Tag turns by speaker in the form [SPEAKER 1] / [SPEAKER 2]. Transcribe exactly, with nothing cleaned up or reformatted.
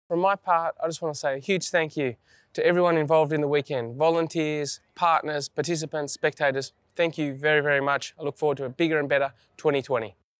[SPEAKER 1] From my part, I just want to say a huge thank you to everyone involved in the weekend. Volunteers, partners, participants, spectators, thank you very, very much. I look forward to a bigger and better twenty twenty.